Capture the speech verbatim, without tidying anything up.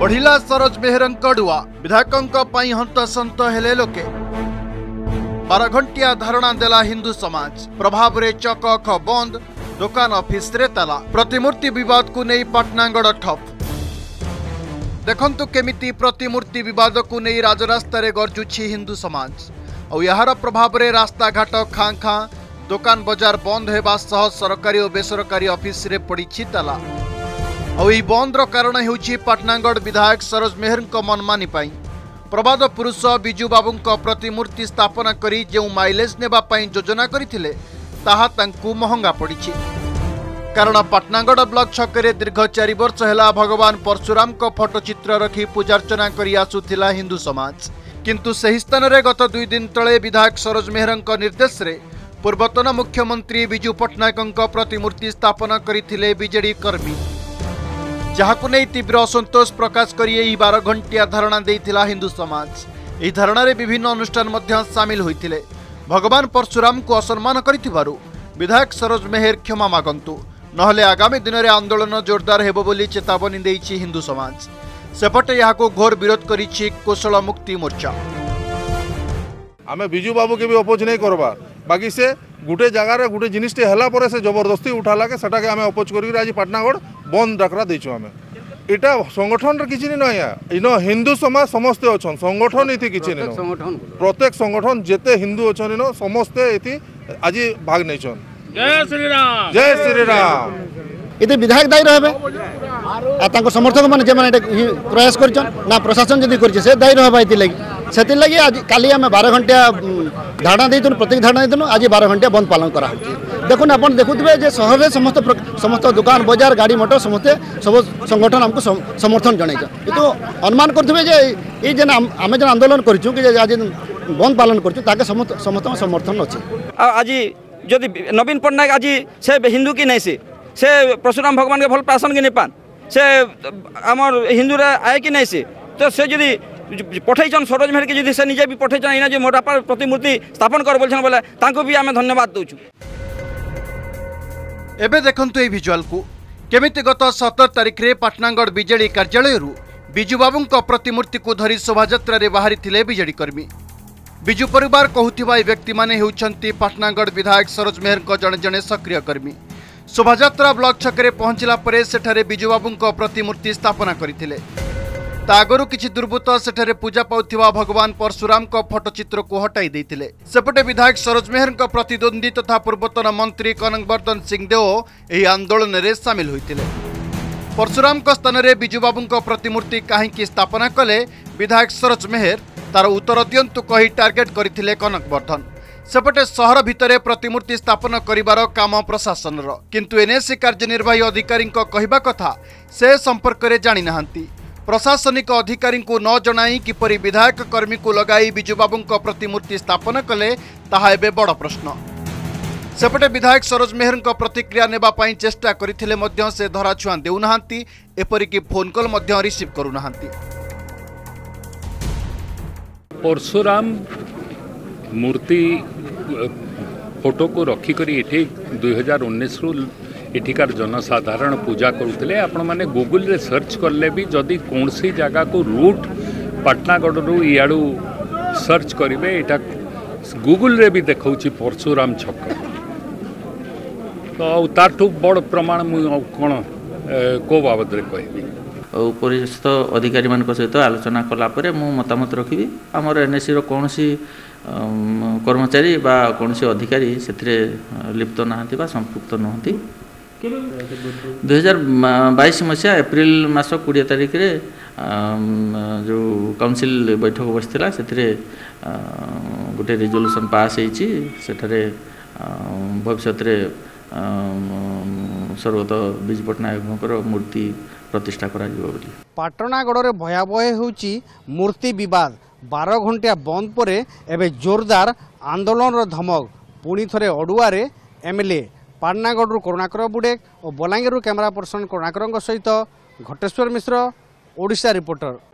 बढ़िला सरोज मेहरंक डुआ विधायकंक पई हंतसंत हेले लोके बारह घंटिया धारणा देला हिंदू समाज प्रभाव रे चक अख बंद दुकान ऑफिस रे ताला प्रतिमूर्ति विवाद को नहीं पाटनागढ़ ठप देखंतु केमिति प्रतिमूर्ति विवाद को नहीं राजरास्ता रे गर्जुछि हिंदू समाज और यार प्रभाव रे रास्ता घाट खां खां दुकान बाजार बंद हेबा सह सरकारी और बेसरकारी ऑफिस रे पड़ी ताला और यह बंद कारण होउछि पाटनागढ़ विधायक सरोज मेहरंक मनमानी पाई प्रबाद पुरुष बिजू बाबूंक प्रतिमूर्ति स्थापना करी जो माइलेज नेबा पाई योजना करथिले ताहा तांकु महंगा पड़िछि कारण पाटनागढ़ ब्लॉक छकरे दीर्घ चारि वर्ष हेला भगवान परशुराम को फोटोचित्र रखी पूजार्चना करी आसुथिला हिंदू समाज किंतु सही स्थान रे गत दुई दिन तले विधायक सरोज मेहरंक निर्देश रे पूर्वतन मुख्यमंत्री बिजू पट्टनायकंक प्रतिमूर्ति स्थापना करथिले बीजेडी कर्मी जहाकु नहीं तीव्र असंतोष प्रकाश करी एही बारह घंटिया धारणा देइथिला हिंदू समाज एही धारणा रे विभिन्न अनुष्ठान मध्य शामिल होइथिले भगवान परशुराम को असम्मान करिथिबारु विधायक सरोज मेहर क्षमा मागंतु नहले आगामी दिन में आंदोलन जोरदार हेबो बोली चेतावनी देइछि हिंदू समाज सेपटे यहाको घोर विरोध करिछि कौशल मुक्ति मोर्चा आमे बिजू बाबू के भी अपोज नहीं करबा बाकी से गुटे जगार गुटे जिनिसटे हला पर से जबरदस्ती उठाला के सेटा के आमे अपोज करी आज पाटनागढ़ बंद डाकरा देइछु आमे इटा संगठन रे किछि नै या इनो हिंदू समाज समस्त अछन संगठन इति किछि नै संगठन प्रत्येक संगठन जेते हिंदू अछन न समस्त इति आज भाग नै छन जय श्री राम जय श्री राम इते विधायक दायी रहबे आ ताको समर्थक माने जे माने प्रयास करछन ना प्रशासन जदी करछ से दायी रहबा इति लागि सेति लागि आज काली हम बारह घंटा धारणा देइतनु प्रत्येक धारणा देइतनु आज बारह घंटा बंद पालन करा देखुन अपन देखुथिबे जे शहर रे समस्त समस्त दुकान बाजार गाड़ी मोटर समस्त सब संगठन हमको समर्थन जणाइ छ तो अनुमान करथिबे जे ई जे आमे जे आंदोलन करछु कि आज बंद पालन करछु ताके समस्त समस्त समर्थन अछि आज जदि नवीन पट्टनायक आज से हिंदू की नहीं से से परशुराम भगवान के भल पासन के नहीं पान से आमर हिंदू रे आए कि नहीं से तो से जदि पठेचन सरोज मेहर के जदि से निजे भी पठेचन इना जे मोटा पर प्रतिमूर्ति स्थापन कर बोलछन बोले तांको भी आमे धन्यवाद दोछु। एबे देखंतु ए विजुअल को केमिति गत सतर तारिख रे पाटनागढ़ बीजेडी कार्यालय रु बिजू बाबूंक प्रतिमूर्ति को धरी शोभायात्रा रे बाहरी थिले बीजेडी कर्मी बिजू परिवार कहूथिबा ए व्यक्ति माने हेउछंती पाटनागढ़ विधायक सरोज मेहरंक जणे जणे सक्रिय कर्मी शोभायात्रा ब्लॉक छकरे पहुंचला परे सेठारे बिजू बाबूंक प्रतिमूर्ति स्थापना करथिले तागरु किछि दुर्बृत्त सेठारे पूजा पाउथिबा भगवान परशुराम को फोटोचित्र को हटाई देइथिले सेपटे विधायक सरोज मेहरंक प्रतिद्वंदी तथा पूर्वतन मंत्री कनकवर्धन सिंहदेव एही आंदोलन रे शामिल होइथिले परशुराम को स्थान रे बिजू बाबूंक प्रतिमूर्ति काहेकि स्थापना कले विधायक सरोज मेहर तार उत्तर दियंतु कही टार्गेट करथिले कनकवर्धन सेपटे सहर भितरे प्रतिमूर्ति स्थापन करिवार काम प्रशासन किंतु एनएससी कार्यनिर्वाही अधिकारी कहवा कथा से संपर्क में जानी नाहांती प्रशासनिक अधिकारी को न जनाई किपरि विधायक कर्मी को लगाई बिजू बाबूंक प्रतिमूर्ति स्थापन कले ताहा एबे बड़ प्रश्न सेपटे विधायक सरोज मेहरंक प्रतिक्रिया नेबा पई चेष्टा करथिले मध्य से धराछुआ देउनाहांती एपरिकी फोन कॉल मध्य रिसीव करूनाहांती। परशुराम मूर्ति फोटो को रखिकरी एठी दुई हजार उन्नीस रु एठिकार जनसाधारण पूजा करुले आपण मैंने गूगल रे सर्च करले भी जदि कौन सी जगह को रूट पाटनागढ़ रु इयाड़ू सर्च करेंगे एटा गूगल रे भी देखा परशुराम छक तो ताठू बड़ प्रमाण मुझे कौन को बाबद कहबी उपरिस्थ अधिकारी मान सहित आलोचना कलापर मु मतामत रखी आमर एनएससी कौन सी कर्मचारी बा कौन सी अधिकारी से लिप्त नहांती बा संपृक्त नहंती दुई हजार बाईस मसीहा एप्रिल मास कोड़े तारिख रे जो काउंसिल बैठक बसला से गोटे रिजोल्यूशन पास होती भविष्य स्वर्गत बिजू पट्टनायक मूर्ति प्रतिष्ठा करा पाटनागढ़ भयावह होची मूर्ति विवाद बारह घंटिया बंद परे एबे जोरदार आंदोलन धमक पुणी थरे अड़ुआरे एमएलए पाटनागढ़ करुणाकर बुडेक और बलांगीर कैमरा पर्सन करुणाकर सहित घटेश्वर मिश्र ओडिशा रिपोर्टर।